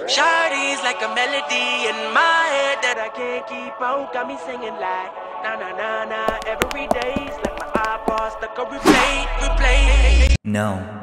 Shawty's like a melody in my head that I can't keep out. Got me singing like na na na na every day's like my iPod stuck on replay. No.